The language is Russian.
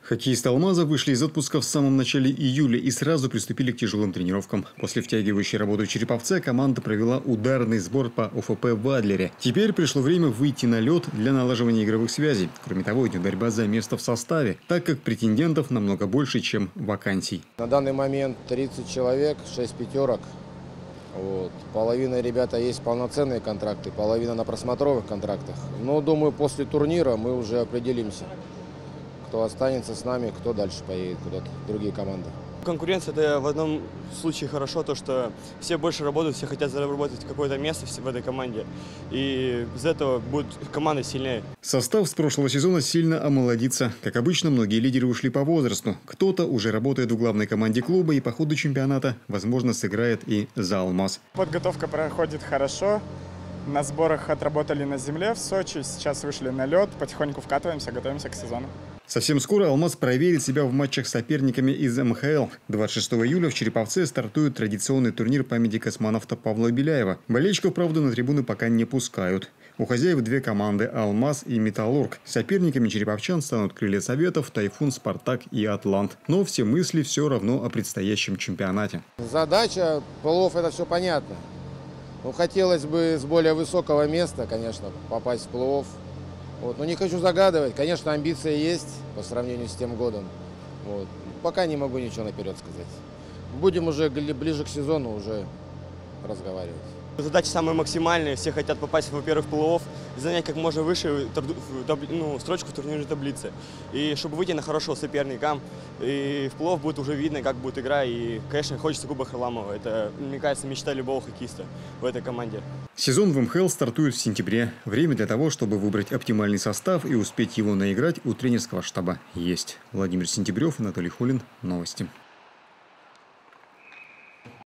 Хоккеисты «Алмаза» вышли из отпуска в самом начале июля и сразу приступили к тяжелым тренировкам. После втягивающей работы в Череповце команда провела ударный сбор по ОФП в Адлере. Теперь пришло время выйти на лед для налаживания игровых связей. Кроме того, идет борьба за место в составе, так как претендентов намного больше, чем вакансий. На данный момент 30 человек, 6 пятерок. Половина ребята есть полноценные контракты, половина на просмотровых контрактах. Но, думаю, после турнира мы уже определимся, кто останется с нами, кто дальше поедет куда-то, другие команды. Конкуренция – это в одном случае хорошо, то что все больше работают, все хотят заработать какое-то место в этой команде. И из этого будет команда сильнее. Состав с прошлого сезона сильно омолодится. Как обычно, многие лидеры ушли по возрасту. Кто-то уже работает в главной команде клуба и по ходу чемпионата, возможно, сыграет и за «Алмаз». Подготовка проходит хорошо. На сборах отработали на земле в Сочи, сейчас вышли на лед, потихоньку вкатываемся, готовимся к сезону. Совсем скоро «Алмаз» проверит себя в матчах с соперниками из МХЛ. 26 июля в Череповце стартует традиционный турнир памяти космонавта Павла Беляева. Болельщиков, правда, на трибуны пока не пускают. У хозяев две команды – «Алмаз» и «Металлург». Соперниками череповчан станут «Крылья Советов», «Тайфун», «Спартак» и «Атлант». Но все мысли все равно о предстоящем чемпионате. Задача плей-офф – это все понятно. Хотелось бы с более высокого места, конечно, попасть в плей-офф. Но не хочу загадывать. Конечно, амбиции есть по сравнению с тем годом. Пока не могу ничего наперед сказать. Будем уже ближе к сезону уже разговаривать. Задачи самые максимальные. Все хотят попасть, во-первых, в плей-офф, занять как можно выше строчку в турнирной таблице. И чтобы выйти на хорошего соперника. И в плей-офф будет уже видно, как будет игра. И, конечно, хочется Кубок Харламова. Это, мне кажется, мечта любого хоккеиста в этой команде. Сезон в МХЛ стартует в сентябре. Время для того, чтобы выбрать оптимальный состав и успеть его наиграть, у тренерского штаба есть. Владимир Сентябрев, Анатолий Хулин. Новости.